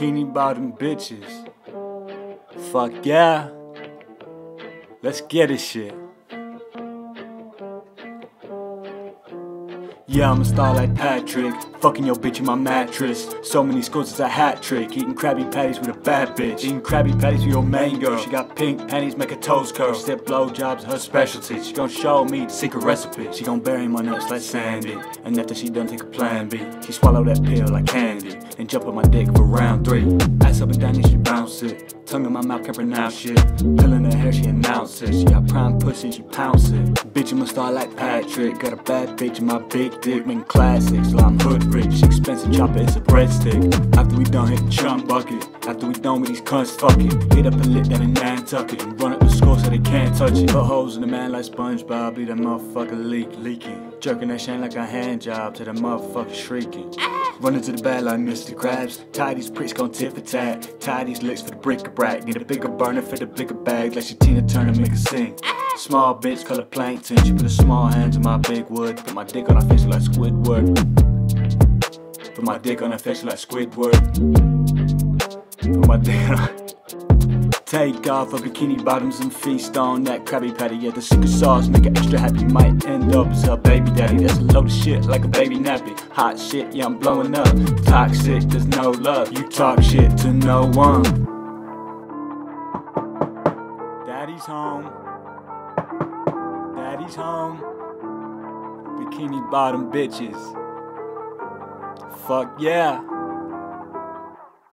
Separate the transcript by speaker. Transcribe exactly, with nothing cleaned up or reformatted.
Speaker 1: bikini bottom bitches. Fuck yeah. Let's get this shit. Yeah, I'm a star like Patrick. Fucking your bitch in my mattress. So many scores, it's a hat trick. Eating Krabby Patties with a bad bitch. Eating Krabby Patties with your main girl. She got pink panties, make her toes curl. She said blowjobs her specialty. She gon' show me the secret recipe. She gon' bury my nuts like Sandy. And after she done, take a plan B. She swallow that pill like candy. And jump on my dick for round three. Ass up and down and she bounce it. Tongue in my mouth, can't pronounce shit. Pill in her hair, she announce it. She got prime pussy, she pounce it. Bitch, I'm a star like Patrick. Got a bad bitch in my big dick. Making classics, so I'm hood rich. Expensive chopper, it's a breadstick. After we done hit the chunk bucket. After we done with these cunts, fuck it. Hit up a lick down in Nantucket. And run up the score so they can't touch it. Put holes in the man like SpongeBob. Leave that motherfucker leak, leaking. Jerking that shit like a hand job to that motherfucker shrieking. Running to the bed like Mister Krabs. Tie these pricks gon' tit for tat. Tie these licks for the bric-a-brac. Need a bigger burner for the bigger bag. Like she Tina Turner make her sing. Small bitch color plankton. She put her small hands in my big wood. Put my dick on her face like Squidward. Put my dick on her face like Squidward. Put my dick on her. Take off her bikini bottoms and feast on that Krabby Patty. Yeah, the secret sauce make her extra happy. Might end up as her baby daddy. That's a load of shit like a baby nappy. Hot shit, yeah, I'm blowing up. Toxic, there's no love. You talk shit to no one. Daddy's home. Daddy's home. Bikini bottom bitches. Fuck yeah.